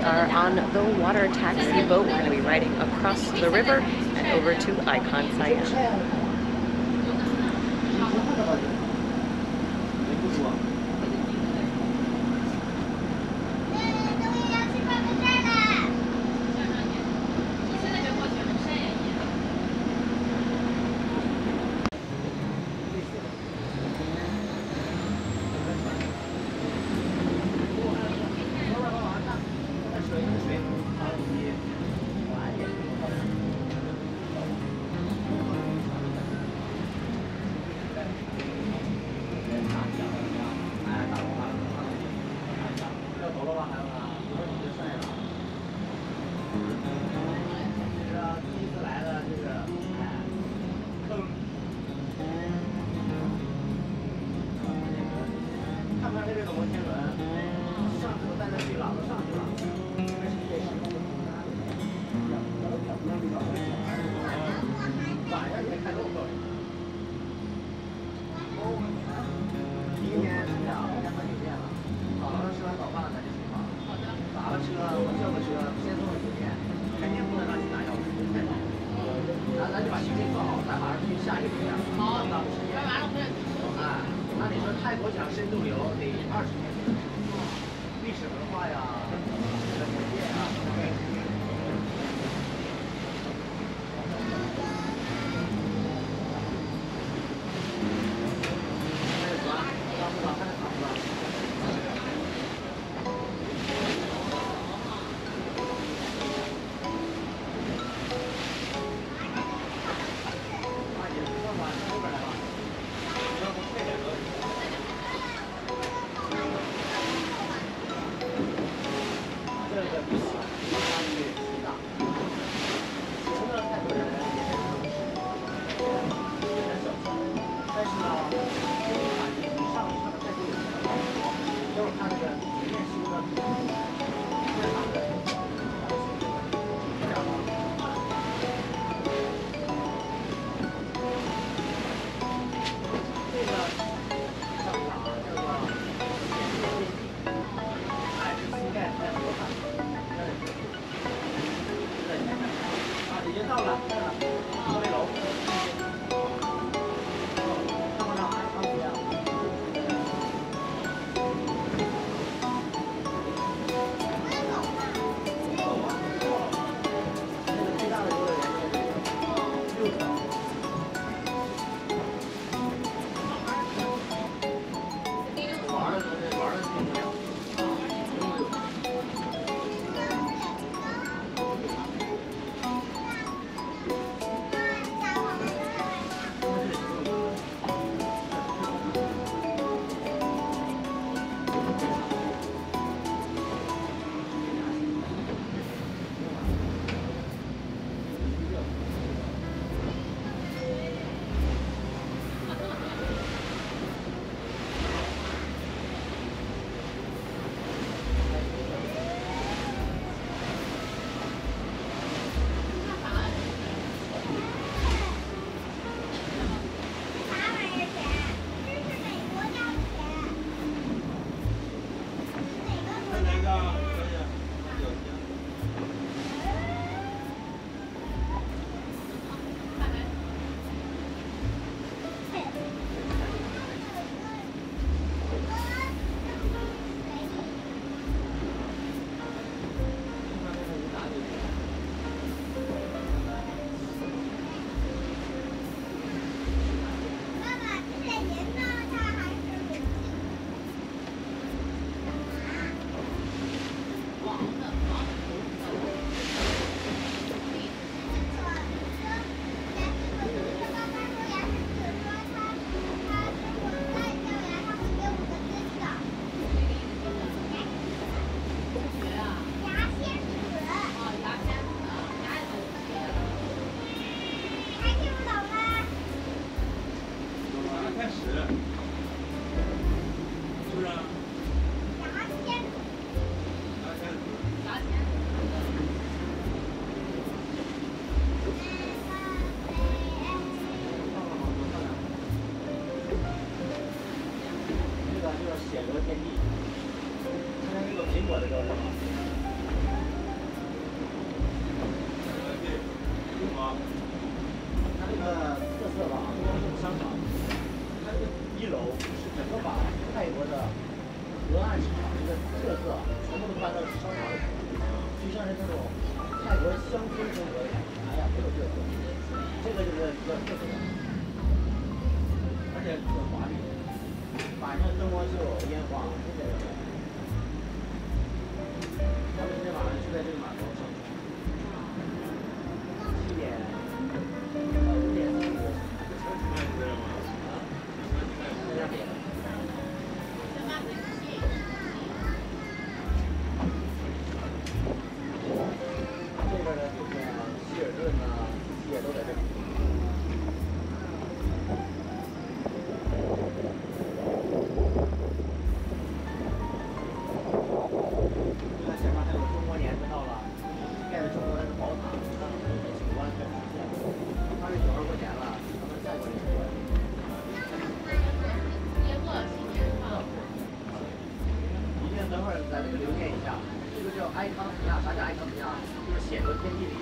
are on the water taxi boat. We're going to be riding across the river and over to Icon Siam. 显罗天地，看看这个苹果的标志吗？ 它这个特色吧，不光是商场，它这个1楼是整个把泰国的河岸市场这个特色全部都搬到商场里，就像是那种泰国乡村生活的感觉，哎呀，很有特色。这个就是比较特色的，而且很华丽，晚上灯光秀、烟花都在这儿。他们今天晚上就在这个码头上，7点到5点左右。在那边。这边呢就是希尔顿呐，这些都在这里。你看前面还有中国年看到了，盖的中国人的宝塔，让人民景观开始出现了。82块钱了，他们泰国人说。一定等会儿在这个留念一下，这个叫Icon Siam，啥叫 Icon Siam？就是显露天地里